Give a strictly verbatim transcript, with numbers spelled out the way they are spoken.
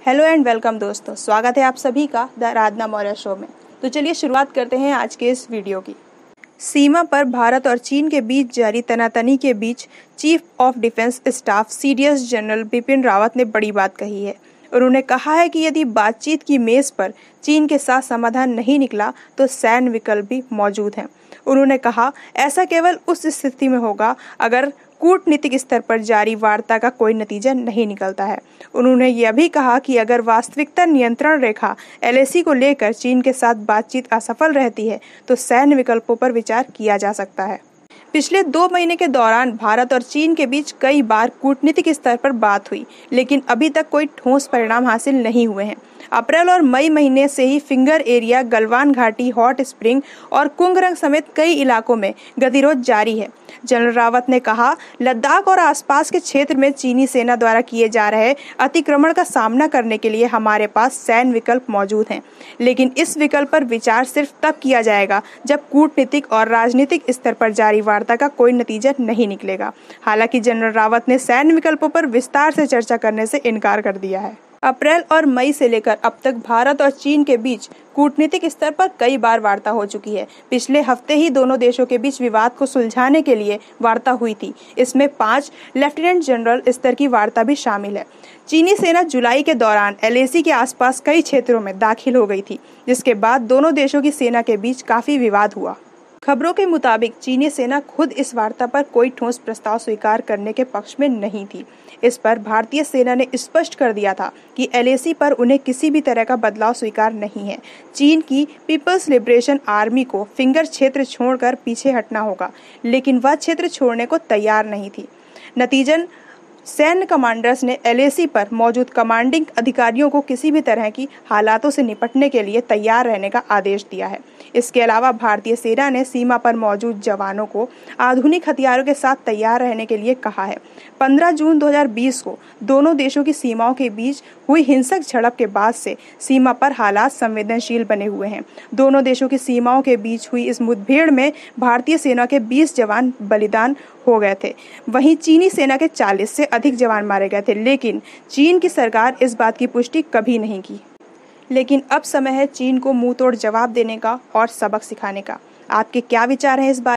Hello and welcome दोस्तों, स्वागत है आप सभी का द आराधना मौर्य शो में। तो चलिए शुरुआत करते हैं आज के इस वीडियो की। सीमा पर भारत और चीन के बीच जारी तनातनी के बीच chief of defence staff CDS general Bipin Rawat ने बड़ी बात कही है। उन्होंने कहा है कि यदि बातचीत की मेज पर चीन के साथ समाधान नहीं निकला तो सैन्य विकल्प भी मौजूद हैं। उन्होंने कहा, ऐसा केवल उस स्थिति में होगा अगर कूटनीतिक स्तर पर जारी वार्ता का कोई नतीजा नहीं निकलता है। उन्होंने यह भी कहा कि अगर वास्तविकता नियंत्रण रेखा एलएसी को लेकर चीन के साथ बातचीत असफल रहती है तो सैन्य विकल्पों पर विचार किया जा सकता है। पिछले दो महीने के दौरान भारत और चीन के बीच कई बार कूटनीतिक स्तर पर बात हुई, लेकिन अभी तक कोई ठोस परिणाम हासिल नहीं हुए हैं। अप्रैल और मई महीने से ही फिंगर एरिया, गलवान घाटी, हॉट स्प्रिंग और कुंगरंग समेत कई इलाकों में गतिरोध जारी है। जनरल रावत ने कहा, लद्दाख और आसपास के क्षेत्र में चीनी सेना द्वारा किए जा रहे अतिक्रमण का सामना करने के लिए हमारे पास सैन्य विकल्प मौजूद हैं, लेकिन इस विकल्प पर विचार सिर्फ तब किया जाएगा जब कूटनीतिक और राजनीतिक स्तर पर जारी वार्ता का कोई नतीजा नहीं निकलेगा। हालांकि जनरल रावत ने सैन्य विकल्पों पर विस्तार से चर्चा करने से इनकार कर दिया है। अप्रैल और मई से लेकर अब तक भारत और चीन के बीच कूटनीतिक स्तर पर कई बार वार्ता हो चुकी है। पिछले हफ्ते ही दोनों देशों के बीच विवाद को सुलझाने के लिए वार्ता हुई थी। इसमें पांच लेफ्टिनेंट जनरल स्तर की वार्ता भी शामिल है। चीनी सेना जुलाई के दौरान एलएसी के आसपास कई क्षेत्रों में दाखिल हो गई थी, जिसके बाद दोनों देशों की सेना के बीच काफी विवाद हुआ। खबरों के मुताबिक चीनी सेना खुद इस वार्ता पर कोई ठोस प्रस्ताव स्वीकार करने के पक्ष में नहीं थी। इस पर भारतीय सेना ने स्पष्ट कर दिया था कि एलएसी पर उन्हें किसी भी तरह का बदलाव स्वीकार नहीं है। चीन की पीपल्स लिबरेशन आर्मी को फिंगर क्षेत्र छोड़कर पीछे हटना होगा, लेकिन वह क्षेत्र छोड़ने को तैयार नहीं थी। नतीजन सैन्य कमांडर्स ने एलएसी पर मौजूद कमांडिंग अधिकारियों को किसी भी तरह की हालातों से निपटने के लिए तैयार रहने का आदेश दिया है। इसके अलावा भारतीय सेना ने सीमा पर मौजूद जवानों को आधुनिक हथियारों के साथ तैयार रहने के लिए कहा है। पंद्रह जून दो हज़ार बीस को दोनों देशों की सीमाओं के बीच हुई हिंसक झड़प के बाद से सीमा पर हालात संवेदनशील बने हुए हैं। दोनों देशों की सीमाओं के बीच हुई इस मुठभेड़ में भारतीय सेना के बीस जवान बलिदान हो गए थे, वहीं चीनी सेना के चालीस से अधिक जवान मारे गए थे, लेकिन चीन की सरकार इस बात की पुष्टि कभी नहीं की। लेकिन अब समय है चीन को मुंह तोड़ जवाब देने का और सबक सिखाने का। आपके क्या विचार हैं इस बारे